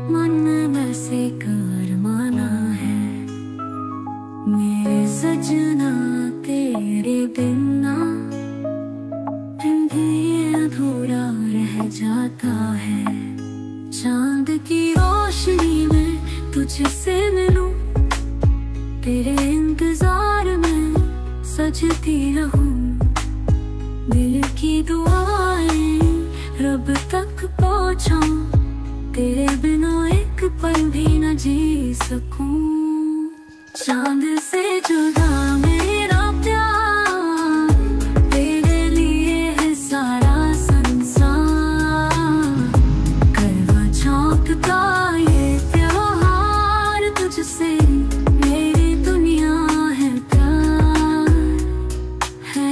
मन में बसे कर माना है मेरे सजना तेरे बिना, फिर भी ये अधूरा रह जाता है। चांद की रोशनी में तुझसे मिलूं, तेरे इंतजार में सजती रहूं। दिल की दुआएं रब तक पहुंचाऊं, तेरे बिना एक पल भी न जी सकूं। चांद से जुदा मेरा प्यार, तेरे लिए है सारा संसार। करवा चौथ का ये त्योहार, तुझसे मेरी दुनिया है प्यार है।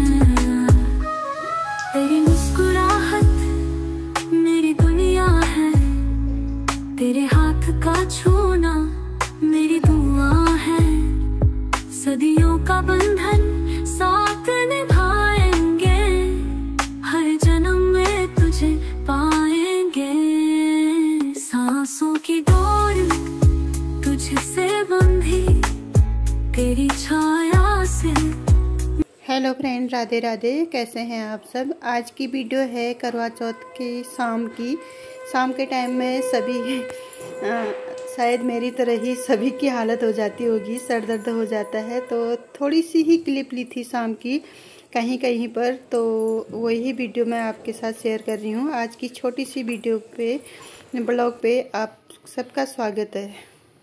तेरी मुस्कुराहट मेरी दुनिया है, तेरे हाथ का छूना मेरी दुआ है। सदियों का बंधन साथ निभाएंगे, हर जन्म में तुझे पाएंगे। सांसों की डोर तुझसे बंधी, तेरी छाया से। Hello friend, Radhe Radhe. कैसे हैं आप सब। आज की वीडियो है करवा चौथ की शाम के टाइम में सभी शायद मेरी तरह ही सभी की हालत हो जाती होगी, सर दर्द हो जाता है। तो थोड़ी सी ही क्लिप ली थी शाम की कहीं कहीं पर, तो वही वीडियो मैं आपके साथ शेयर कर रही हूँ। आज की छोटी सी वीडियो पे, ब्लॉग पे आप सबका स्वागत है।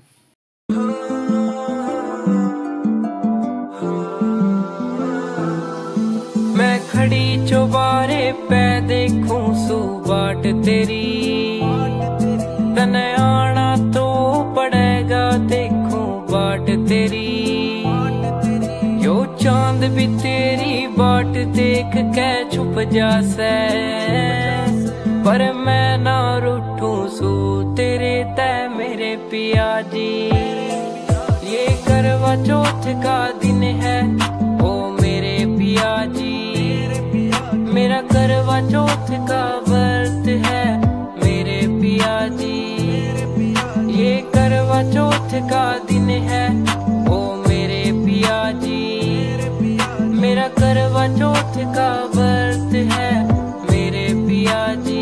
मैं खड़ी चौबारे पे देखूं सुबाट तेरी, तने आना तो पड़ेगा देखूं बाट तेरी। यो चांद भी तेरी बाट देख के छुप जासे, पर मैं ना रूठूं सू तेरे तय मेरे पिया जी। ये करवा चौथ का दिन है ओ मेरे पिया जी, मेरा करवा चौथ का व्रत है मेरे पिया जी। ये करवा चौथ का दिन है ओ मेरे पिया जी, मेरा करवा चौथ का व्रत है मेरे पिया जी।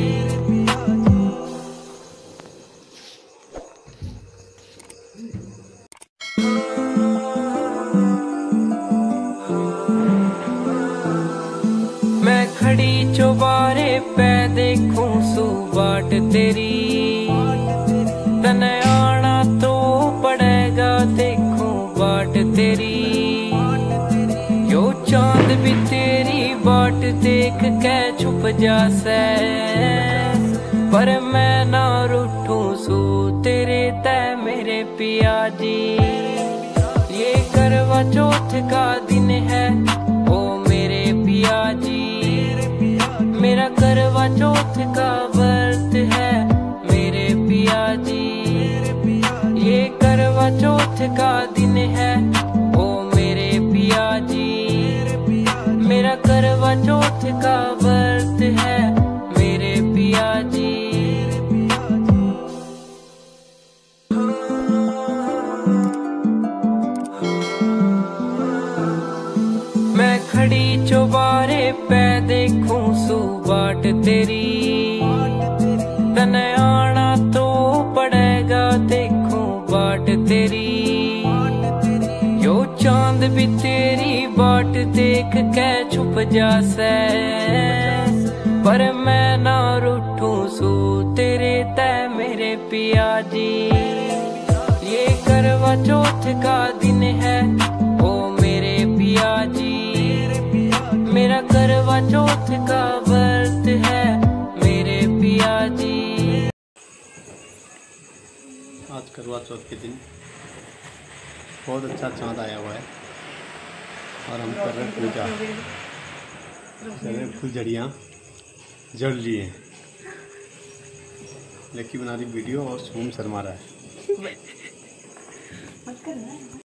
मैं खड़ी चौबारे पे देखूं सुबाट तेरी, तने आना तो पड़ेगा देखूं बाट तेरी। यो चांद भी तेरी बाट देख के छुप जासे, पर मैं ना रूठूं सू तेरे तय मेरे पिया जी। ये करवा चौथ का दिन है ओ मेरे पिया जी, मेरा करवा चौथ का व्रत है मेरे पिया जी। ये करवा चौथ का दिन है ओ मेरे पिया जी, मेरा करवा चौथ का व्रत है मेरे पिया जी। मैं खड़ी चौबारे पे देखूं सुबाट तेरी, तने आना तो पड़ेगा देखूं बाट तेरी। यो चांद भी तेरी बाट देख के छुप जासे, पर मैं ना रूठूं सू तेरे तय मेरे पिया जी। ये करवा चौथ का दिन है ओ मेरे पिया जी, मेरा करवा चौथ का व्रत है मेरे पिया जी। आज करवा चौथ के दिन बहुत अच्छा चांद आया हुआ है और हम कर रहे हैं पूजा। फुलझड़ियाँ जड़ लिए, लकी बना रही वीडियो और शुभम शर्मा रहा है।